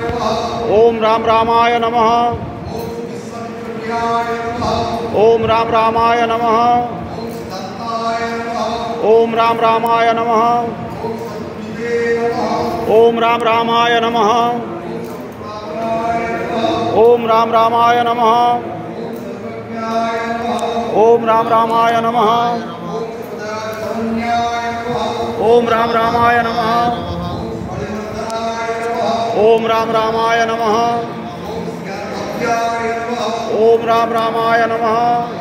ओम राम रामाय नमः। ओम राम रामाय नमः। ओम राम रामाय नमः। ओम राम रामाय नमः। ओम राम रामाय नमः। ओम राम रामाय नमः। ओम राम रामाय नमः। ओम राम रामाय नमः। ओम राम रामाय नमः।